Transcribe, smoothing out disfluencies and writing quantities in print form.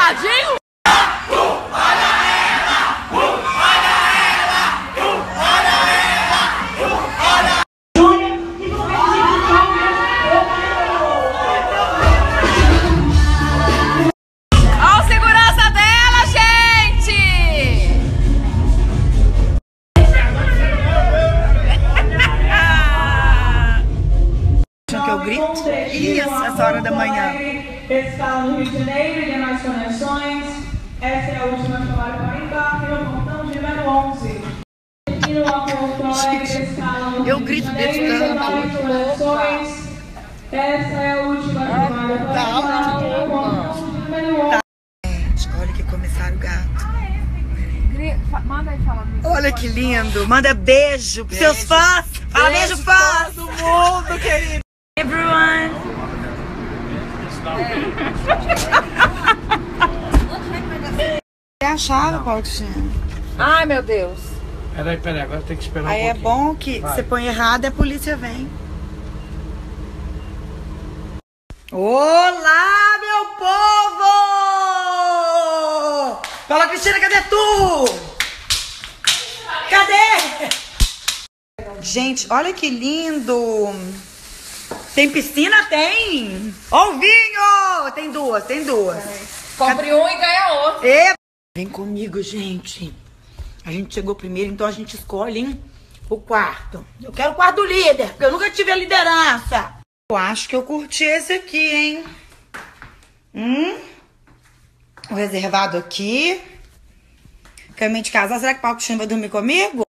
Viadinho? Grito. Isso, essa hora da manhã. Esse está no Rio de Janeiro, de mais conexões. Essa é a última chamada para embarque no portão de número 11. Eu grito desse tanto. Essa é a última chamada para embarque no portão de número 11. Gente, olha que comissário gato. Manda aí falar. Olha que lindo. Manda beijo pros seus fãs. Fala beijo, fãs. Todo mundo, querido. Everyone. Você achava, Paulinho? Ai, meu Deus. Peraí, agora tem que esperar Aí um é pouquinho. bom que você põe errado e a polícia vem. Olá, meu povo! Fala, Cristina, cadê tu? Cadê? Gente, olha que lindo! Tem piscina? Tem! Ó o vinho! Tem duas. Compre um e ganha outro. Vem comigo, gente. A gente chegou primeiro, então a gente escolhe, hein, o quarto. Eu quero o quarto do líder, porque eu nunca tive a liderança. Eu acho que eu curti esse aqui, hein? O reservado aqui. Caminho de casal. Será que o Paulo vai dormir comigo?